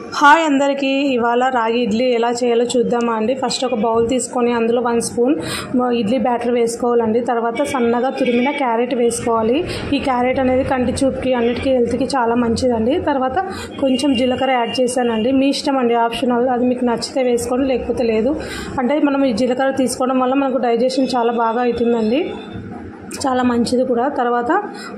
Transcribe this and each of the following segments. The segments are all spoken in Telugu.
హాయ్ అందరికీ ఇవాళ రాగి ఇడ్లీ ఎలా చేయాలో చూద్దామా అండి. ఫస్ట్ ఒక బౌల్ తీసుకొని అందులో 1 స్పూన్ ఇడ్లీ బ్యాటర్ వేసుకోవాలండి. తర్వాత సన్నగా తురిమిన క్యారెట్ వేసుకోవాలి. ఈ క్యారెట్ అనేది కంటి చూపుకి అన్నిటికీ హెల్త్కి చాలా మంచిదండి. తర్వాత కొంచెం జీలకర్ర యాడ్ చేశానండి. మీ ఇష్టం అండి, ఆప్షనల్. అది మీకు నచ్చితే వేసుకోండి, లేకపోతే లేదు. అంటే మనం ఈ జీలకర్ర తీసుకోవడం వల్ల మనకు డైజెషన్ చాలా బాగా అవుతుందండి, చాలా మంచిది కూడా. తర్వాత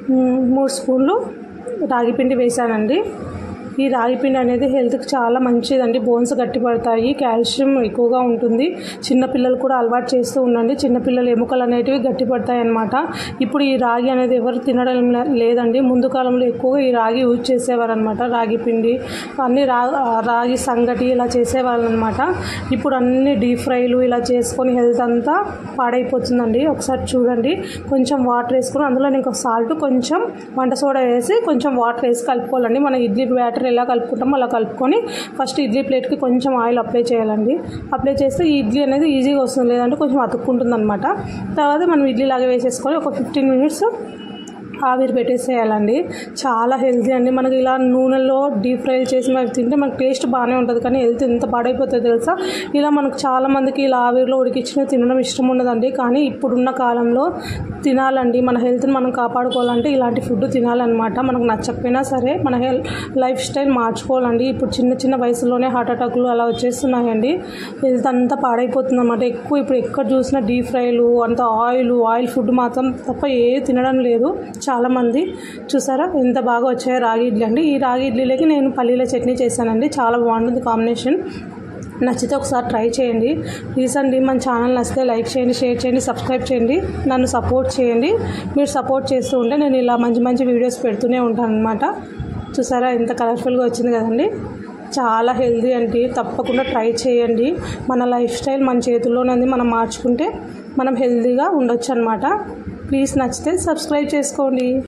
3 స్పూన్లు రాగిపిండి వేసానండి. ఈ రాగిపిండి అనేది హెల్త్కి చాలా మంచిదండి. బోన్స్ గట్టిపడతాయి, కాల్షియం ఎక్కువగా ఉంటుంది. చిన్నపిల్లలు కూడా అలవాటు చేస్తూ ఉండండి. చిన్నపిల్లలు ఎముకలు అనేటివి గట్టిపడతాయి అన్నమాట. ఇప్పుడు ఈ రాగి అనేది ఎవరు తినడం లేదండి. ముందు కాలంలో ఎక్కువగా ఈ రాగి యూజ్ చేసేవారు అనమాట. రాగి పిండి అన్నీ రాగి సంగటి ఇలా చేసేవాళ్ళు అనమాట. ఇప్పుడు అన్ని డీప్ ఫ్రైలు ఇలా చేసుకొని హెల్త్ అంతా పాడైపోతుందండి. ఒకసారి చూడండి. కొంచెం వాటర్ వేసుకొని అందులో ఇంకా సాల్ట్, కొంచెం వంట సోడా వేసి కొంచెం వాటర్ వేసి కలుపుకోవాలండి. మన ఇడ్లీ బ్యాటర్ ఎలా కలుపుకుంటామో అలా కలుపుకొని ఫస్ట్ ఇడ్లీ ప్లేట్కి కొంచెం ఆయిల్ అప్లై చేయాలండి. అప్లై చేస్తే ఈ ఇడ్లీ అనేది ఈజీగా వస్తుంది, లేదంటే కొంచెం అతుక్కుంటుంది అనమాట. తర్వాత మనం ఇడ్లీ లాగా వేసేసుకొని ఒక 15 మినిట్స్ ఆవిరి పెట్టేసేయాలండి. చాలా హెల్తీ అండి. మనకి ఇలా నూనెలో డీప్ ఫ్రై చేసి అవి తింటే మనకు టేస్ట్ బాగానే ఉంటుంది, కానీ హెల్త్ ఎంత పాడైపోతుందో తెలుసా. ఇలా మనకు చాలామందికి ఇలా ఆవిరిలో ఉడికించిన తినడం ఇష్టం ఉండదండి, కానీ ఇప్పుడున్న కాలంలో తినాలండి. మన హెల్త్ని మనం కాపాడుకోవాలంటే ఇలాంటి ఫుడ్ తినాలన్నమాట. మనకు నచ్చకపోయినా సరే మన లైఫ్ స్టైల్ మార్చుకోవాలండి. ఇప్పుడు చిన్న చిన్న వయసులోనే హార్ట్ అటాక్లు అలా వచ్చేస్తున్నాయండి. హెల్త్ అంతా పాడైపోతుంది అన్నమాట. ఇప్పుడు ఎక్కడ చూసినా డీప్ ఫ్రైలు, అంత ఆయిల్ ఫుడ్ మాత్రం తప్ప ఏ తినడం లేదు చాలామంది. చూసారా ఎంత బాగా వచ్చాయో రాగి ఇడ్లీ అండి. ఈ రాగి ఇడ్లీలోకి నేను పల్లీల చట్నీ చేశానండి. చాలా బాగుంటుంది కాంబినేషన్. నచ్చితే ఒకసారి ట్రై చేయండి ప్లీజ్ అండి. మన ఛానల్ నచ్చితే లైక్ చేయండి, షేర్ చేయండి, సబ్స్క్రైబ్ చేయండి. నన్ను సపోర్ట్ చేయండి. మీరు సపోర్ట్ చేస్తూ ఉంటే నేను ఇలా మంచి మంచి వీడియోస్ పెడుతూనే ఉంటాను అనమాట. చూసారా ఎంత కలర్ఫుల్గా వచ్చింది కదండి. చాలా హెల్తీ అండి. తప్పకుండా ట్రై చేయండి. మన లైఫ్ స్టైల్ మన చేతుల్లోనే ఉంది. మనం మార్చుకుంటే మనం హెల్తీగా ఉండొచ్చు అనమాట. ప్లీజ్ నచ్చితే సబ్స్క్రైబ్ చేసుకోండి.